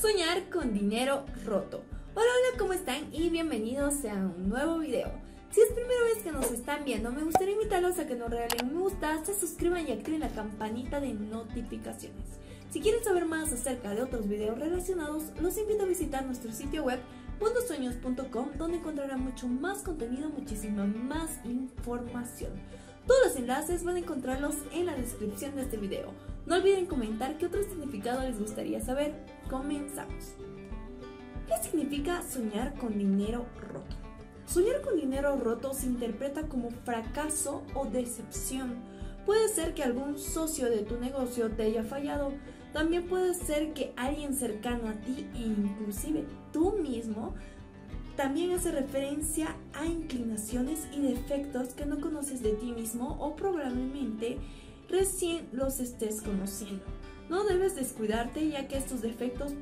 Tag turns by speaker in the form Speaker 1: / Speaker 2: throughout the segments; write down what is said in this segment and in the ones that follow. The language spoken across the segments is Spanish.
Speaker 1: Soñar con dinero roto. Hola, hola, ¿cómo están? Y bienvenidos a un nuevo video. Si es primera vez que nos están viendo, me gustaría invitarlos a que nos regalen un me gusta, se suscriban y activen la campanita de notificaciones. Si quieren saber más acerca de otros videos relacionados, los invito a visitar nuestro sitio web mundosueños.com, donde encontrarán mucho más contenido, muchísima más información. Todos los enlaces van a encontrarlos en la descripción de este video. No olviden comentar qué otro significado les gustaría saber. Comenzamos. ¿Qué significa soñar con dinero roto? Soñar con dinero roto se interpreta como fracaso o decepción. Puede ser que algún socio de tu negocio te haya fallado. También puede ser que alguien cercano a ti e inclusive tú mismo también hace referencia a inclinaciones y defectos que no conoces de ti mismo o probablemente recién los estés conociendo. No debes descuidarte, ya que estos defectos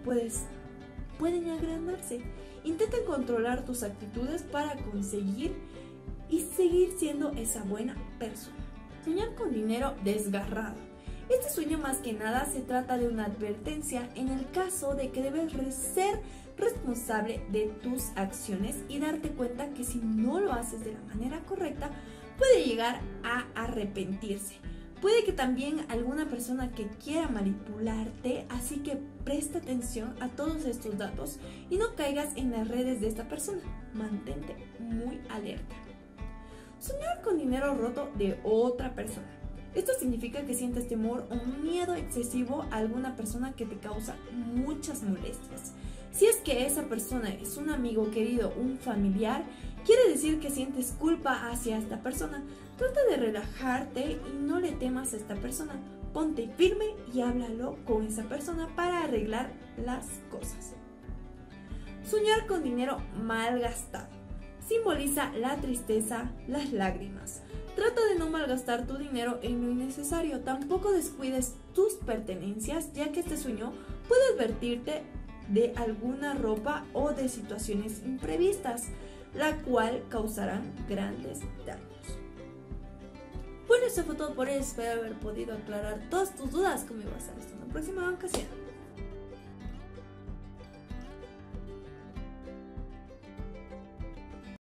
Speaker 1: pueden agrandarse. Intenta controlar tus actitudes para conseguir y seguir siendo esa buena persona. Soñar con dinero desgarrado. Este sueño más que nada se trata de una advertencia en el caso de que debes ser responsable de tus acciones y darte cuenta que si no lo haces de la manera correcta puede llegar a arrepentirse. Puede que también alguna persona que quiera manipularte, así que presta atención a todos estos datos y no caigas en las redes de esta persona. Mantente muy alerta. Soñar con dinero roto de otra persona. Esto significa que sientes temor o miedo excesivo a alguna persona que te causa muchas molestias. Si es que esa persona es un amigo querido, un familiar, quiere decir que sientes culpa hacia esta persona. Trata de relajarte y no le temas a esta persona. Ponte firme y háblalo con esa persona para arreglar las cosas. Soñar con dinero mal gastado. Simboliza la tristeza, las lágrimas. Trata de no malgastar tu dinero en lo innecesario. Tampoco descuides tus pertenencias, ya que este sueño puede advertirte de alguna ropa o de situaciones imprevistas, la cual causarán grandes daños. Bueno, eso fue todo por hoy. Espero haber podido aclarar todas tus dudas. Como iba a ser hasta una próxima ocasión.